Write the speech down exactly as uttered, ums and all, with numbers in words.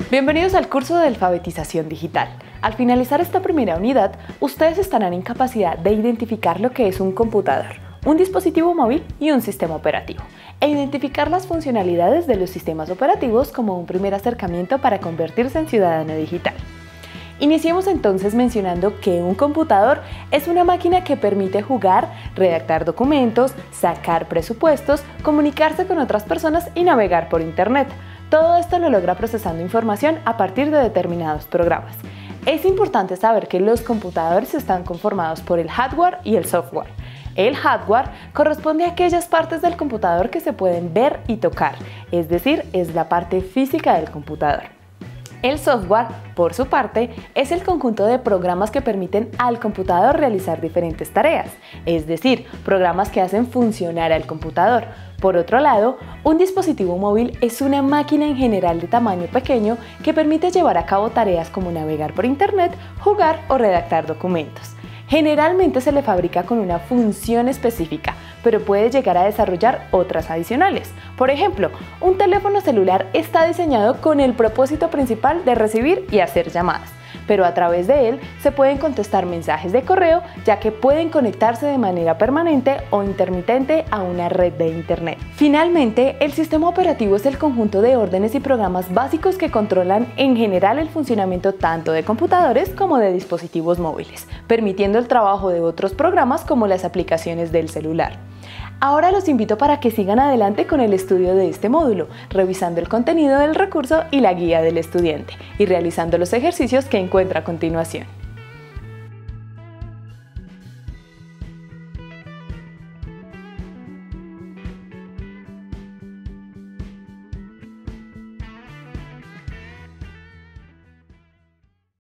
Bienvenidos al curso de alfabetización digital. Al finalizar esta primera unidad, ustedes estarán en capacidad de identificar lo que es un computador, un dispositivo móvil y un sistema operativo, e identificar las funcionalidades de los sistemas operativos como un primer acercamiento para convertirse en ciudadano digital. Iniciemos entonces mencionando que un computador es una máquina que permite jugar, redactar documentos, sacar presupuestos, comunicarse con otras personas y navegar por Internet. Todo esto lo logra procesando información a partir de determinados programas. Es importante saber que los computadores están conformados por el hardware y el software. El hardware corresponde a aquellas partes del computador que se pueden ver y tocar, es decir, es la parte física del computador. El software, por su parte, es el conjunto de programas que permiten al computador realizar diferentes tareas, es decir, programas que hacen funcionar al computador. Por otro lado, un dispositivo móvil es una máquina en general de tamaño pequeño que permite llevar a cabo tareas como navegar por Internet, jugar o redactar documentos. Generalmente se le fabrica con una función específica, pero puede llegar a desarrollar otras adicionales. Por ejemplo, un teléfono celular está diseñado con el propósito principal de recibir y hacer llamadas, pero a través de él se pueden contestar mensajes de correo, ya que pueden conectarse de manera permanente o intermitente a una red de Internet. Finalmente, el sistema operativo es el conjunto de órdenes y programas básicos que controlan en general el funcionamiento tanto de computadores como de dispositivos móviles, permitiendo el trabajo de otros programas como las aplicaciones del celular. Ahora los invito para que sigan adelante con el estudio de este módulo, revisando el contenido del recurso y la guía del estudiante y realizando los ejercicios que encuentra a continuación.